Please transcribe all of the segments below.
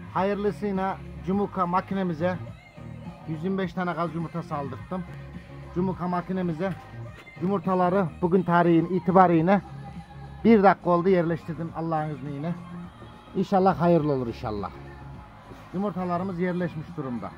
Hayırlısıyla Cumuka makinemize 125 tane gaz yumurtası aldırttım. Cumuka makinemize yumurtaları bugün tarihin itibariyle 1 dakika oldu yerleştirdim Allah'ın izniyle. İnşallah hayırlı olur inşallah. Yumurtalarımız yerleşmiş durumda.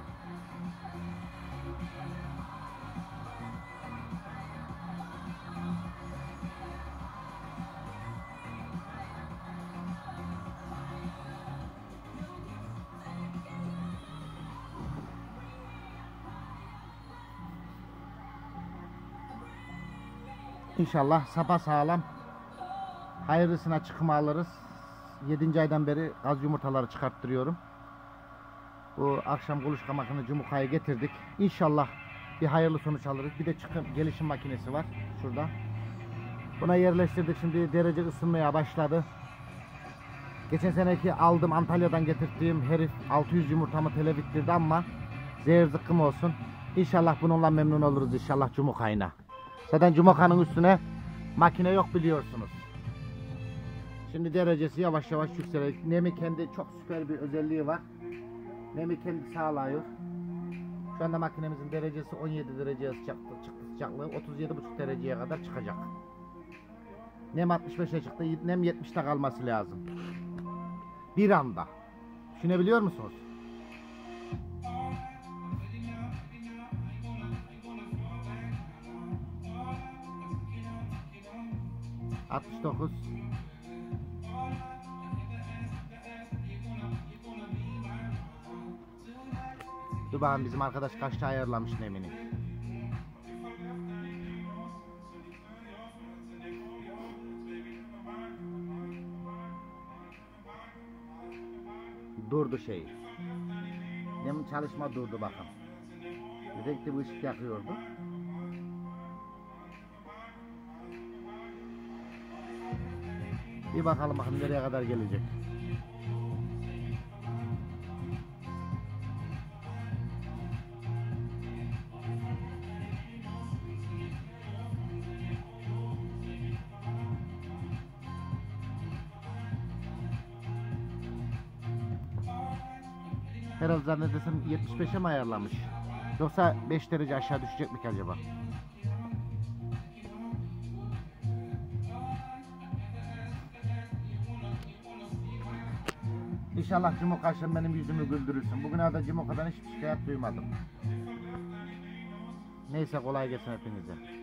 İnşallah sapasağlam hayırlısına çıkımı alırız. 7. aydan beri gaz yumurtaları çıkarttırıyorum. Bu akşam kuluçka makine Cumuka'yı getirdik. İnşallah bir hayırlı sonuç alırız. Bir de gelişim makinesi var şurada. Buna yerleştirdik. Şimdi derece ısınmaya başladı. Geçen seneki aldım Antalya'dan getirdiğim herif 600 yumurtamı telef ettirdi ama zehir zıkkım olsun. İnşallah bununla memnun oluruz inşallah Cumuka'yla. Zaten Cumuka'nın üstüne makine yok biliyorsunuz. Şimdi derecesi yavaş yavaş yükselecek. Nemi kendi çok süper bir özelliği var. Nemi kendi sağlıyor. Şu anda makinemizin derecesi 17 dereceye çıktı sıcaklığı 37,5 dereceye kadar çıkacak. Nem 65'e çıktı. Nem 70'te kalması lazım. Bir anda. Düşünebiliyor musunuz? ...69... Dur bakalım bizim arkadaş kaçta ayarlamış nemini. Durdu şey. Nem çalışma durdu bakın. Renkli bir ışık yakıyordu. Bir bakalım bakın nereye kadar gelecek. Herhalde zannedersem 75'e mi ayarlamış? Yoksa 5 derece aşağı düşecek mi ki acaba? İnşallah Cumuka akşam benim yüzümü güldürürsün. Bugüne kadar Cumuka'dan hiçbir şikayet duymadım. Neyse kolay gelsin hepinize.